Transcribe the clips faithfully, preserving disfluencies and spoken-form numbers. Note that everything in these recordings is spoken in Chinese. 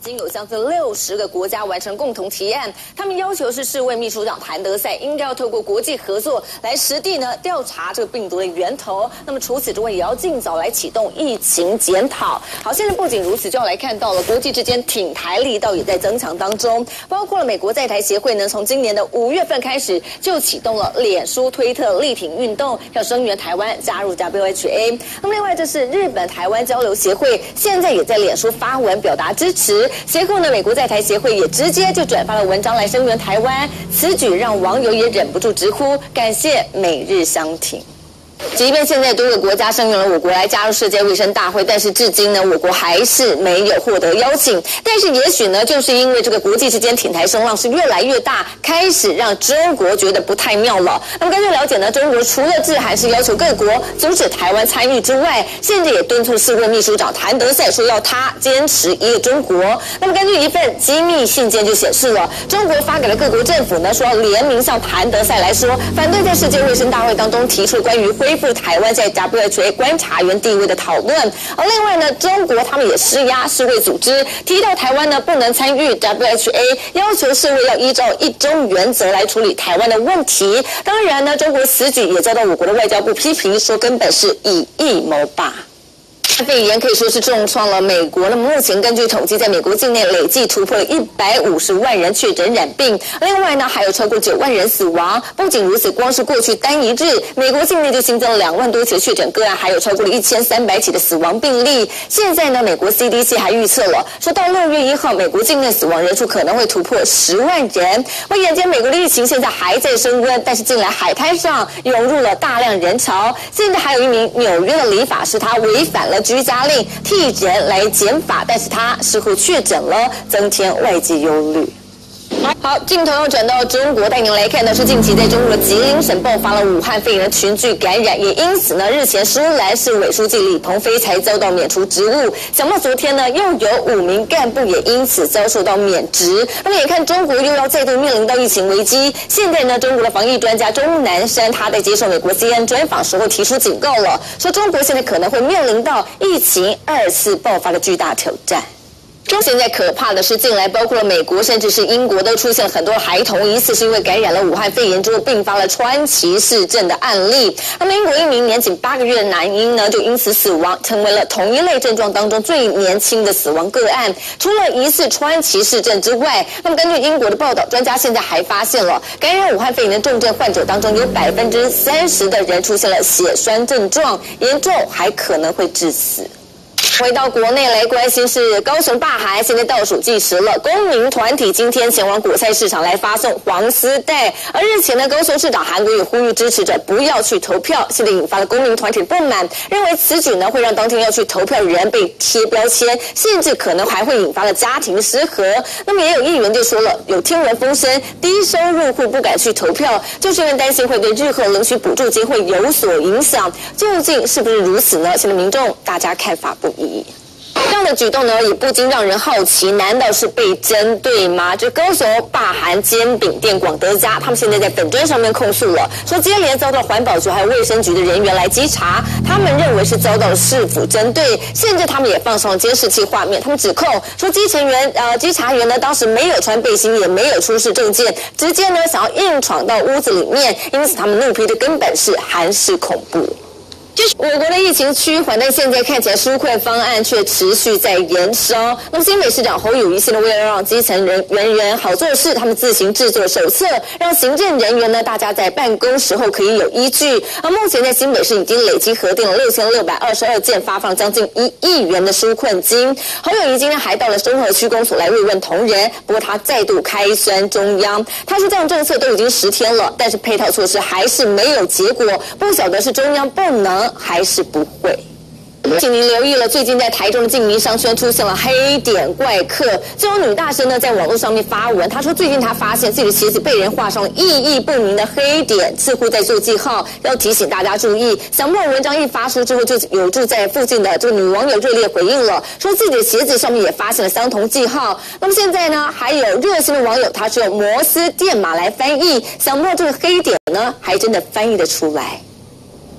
经有将近六十个国家完成共同提案，他们要求是世卫秘书长谭德赛应该要透过国际合作来实地呢调查这个病毒的源头。那么除此之外，也要尽早来启动疫情检讨。好，现在不仅如此，就要来看到了国际之间挺台力道也在增强当中，包括了美国在台协会呢，从今年的五月份开始就启动了脸书、推特力挺运动，要声援台湾加入 W H A。那么另外，这是日本台湾交流协会，现在也在脸书发文表达支持。随后呢，美国在台协会也直接就转发了文章来声援台湾，此举让网友也忍不住直呼感谢美日相挺。即便现在多个国家声援了我国来加入世界卫生大会，但是至今呢，我国还是没有获得邀请。但是也许呢，就是因为这个国际之间挺台声浪是越来越大，开始让中国觉得不太妙了。那么根据了解呢，中国除了致函是要求各国阻止台湾参与之外，现在也敦促世卫秘书长谭德赛说要他坚持一个中国。那么根据一份机密信件就显示了，中国发给了各国政府呢，说要联名向谭德赛来说，反对在世界卫生大会当中提出关于恢复台湾在 W H A 观察员地位的讨论。而另外呢，中国他们也施压世卫组织，提到台湾呢不能参与 W H A， 要求世卫要依照一中原则来处理台湾的问题。当然呢，中国此举也遭到我国的外交部批评，说根本是以疫谋霸。肺炎可以说是重创了美国。那么目前根据统计，在美国境内累计突破了一百五十万人确诊染病，另外呢还有超过九万人死亡。不仅如此，光是过去单一日，美国境内就新增了两万多起的确诊个案，还有超过了一千三百起的死亡病例。现在呢，美国 C D C 还预测了，说到六月一号，美国境内死亡人数可能会突破十万人。而眼见美国的疫情现在还在升温，但是近来海滩上涌入了大量人潮。现在还有一名纽约的理发师，他违反了居家令，替人来剪发，但是他事后确诊了，增添外界忧虑。好，镜头要转到中国，带您来看的是近期在中国的吉林省爆发了武汉肺炎的群聚感染，也因此呢，日前舒兰市委书记李鹏飞才遭到免除职务。想到昨天呢，又有五名干部也因此遭受到免职。那么也看中国又要再度面临到疫情危机。现在呢，中国的防疫专家钟南山他在接受美国 C N N 专访时候提出警告了，说中国现在可能会面临到疫情二次爆发的巨大挑战。现在可怕的是，近来包括了美国甚至是英国都出现了很多孩童疑似是因为感染了武汉肺炎之后并发了川崎氏症的案例。那么英国一名年仅八个月的男婴呢，就因此死亡，成为了同一类症状当中最年轻的死亡个案。除了疑似川崎氏症之外，那么根据英国的报道，专家现在还发现了感染武汉肺炎的重症患者当中有百分之三十的人出现了血栓症状，严重还可能会致死。回到国内来关心是高雄罢韩，现在倒数计时了。公民团体今天前往果菜市场来发送黄丝带，而日前呢，高雄市长韩国瑜呼吁支持者不要去投票，现在引发了公民团体不满，认为此举呢会让当天要去投票的人被贴标签，甚至可能还会引发了家庭失和。那么也有议员就说了，有听闻风声，低收入户不敢去投票，就是因为担心会对日后领取补助金会有所影响。究竟是不是如此呢？现在民众大家看法不一。这样的举动呢，也不禁让人好奇，难道是被针对吗？就高雄罢韩煎饼店广德家，他们现在在粉专上面控诉了，说接连遭到环保局还有卫生局的人员来稽查，他们认为是遭到了市府针对，甚至他们也放上了监视器画面，他们指控说稽查员呃稽查员呢当时没有穿背心，也没有出示证件，直接呢想要硬闯到屋子里面，因此他们怒批的根本是韩式恐怖。就是我国的疫情趋缓，但现在看起来纾困方案却持续在延烧。那么新北市长侯友宜现在为了让基层人人员好做事，他们自行制作手册，让行政人员呢大家在办公时候可以有依据。而目前在新北市已经累积核定了六千六百二十二件，发放将近一亿元的纾困金。侯友宜今天还到了中和区公所来慰问同仁，不过他再度开酸中央，他说这样政策都已经十天了，但是配套措施还是没有结果，不晓得是中央不能还是不会。请您留意了，最近在台中的静明商圈出现了黑点怪客，就有女大生呢在网络上面发文，她说最近她发现自己的鞋子被人画上意义不明的黑点，似乎在做记号，要提醒大家注意。想不到文章一发出之后，就有住在附近的这个女网友热烈回应了，说自己的鞋子上面也发现了相同记号。那么现在呢，还有热心的网友，他是用摩斯电码来翻译，想不到这个黑点呢，还真的翻译得出来。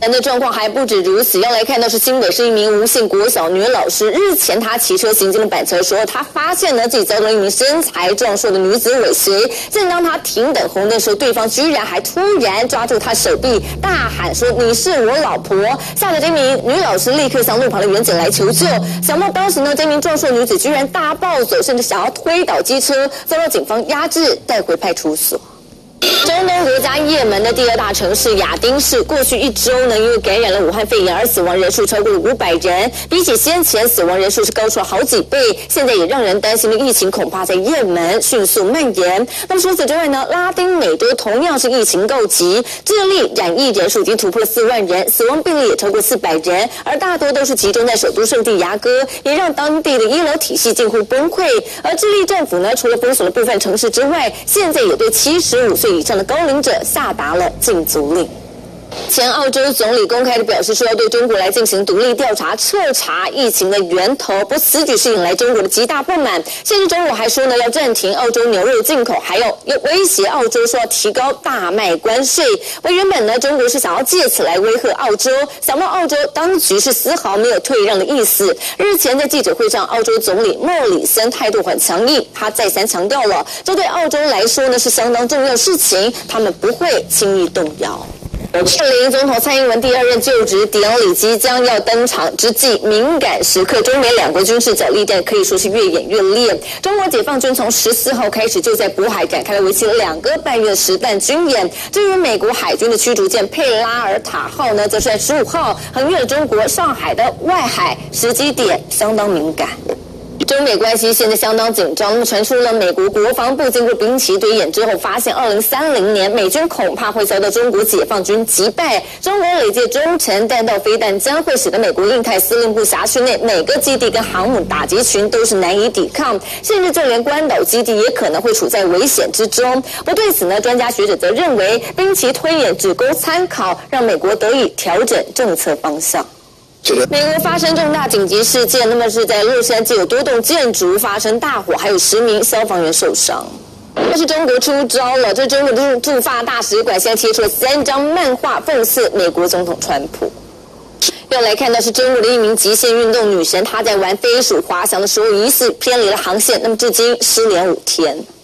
人的状况还不止如此，要来看到是新北市一名吴姓国小女老师，日前她骑车行经了板桥的时候，她发现呢自己遭到一名身材壮硕的女子尾随，正当她停等红灯的时候，对方居然还突然抓住她手臂，大喊说你是我老婆，吓得这名女老师立刻向路旁的远警来求救。想不到当时呢这名壮硕女子居然大暴走，甚至想要推倒机车，遭到警方压制带回派出所。中东国家也门的第二大城市亚丁市，过去一周呢，因为感染了武汉肺炎而死亡人数超过了五百人，比起先前死亡人数是高出了好几倍。现在也让人担心的疫情恐怕在也门迅速蔓延。那么除此之外呢，拉丁美洲同样是疫情告急，智利染疫人数已经突破了四万人，死亡病例也超过四百人，而大多都是集中在首都圣地亚哥，也让当地的医疗体系近乎崩溃。而智利政府呢，除了封锁了部分城市之外，现在也对七十五岁以上的高龄者下达了禁足令。前澳洲总理公开的表示说，要对中国来进行独立调查，彻查疫情的源头。不过此举是引来中国的极大不满，甚至中国还说呢要暂停澳洲牛肉进口，还有要威胁澳洲说要提高大麦关税。而原本呢，中国是想要借此来威吓澳洲，想不到澳洲当局是丝毫没有退让的意思。日前在记者会上，澳洲总理莫里森态度很强硬，他再三强调了，这对澳洲来说呢是相当重要的事情，他们不会轻易动摇。二零总统蔡英文第二任就职典礼即将要登场之际，敏感时刻，中美两国军事角力战可以说是越演越烈。中国解放军从十四号开始就在渤海展开了为期两个半月的实弹军演。至于美国海军的驱逐舰佩拉尔塔号呢，则是在十五号横越了中国上海的外海，时机点相当敏感。中美关系现在相当紧张，那么传出了美国国防部经过兵棋推演之后，发现二零三零年美军恐怕会遭到中国解放军击败，中国累计中程弹道飞弹将会使得美国印太司令部辖区内每个基地跟航母打击群都是难以抵抗，甚至就连关岛基地也可能会处在危险之中。不对此呢，专家学者则认为兵棋推演只供参考，让美国得以调整政策方向。美国发生重大紧急事件，那么是在洛杉矶有多栋建筑发生大火，还有十名消防员受伤。但是中国出招了，这中国的驻法大使馆现在贴出了三张漫画讽刺美国总统川普。要来看到是中国的一名极限运动女神，她在玩飞鼠滑翔的时候疑似偏离了航线，那么至今失联五天。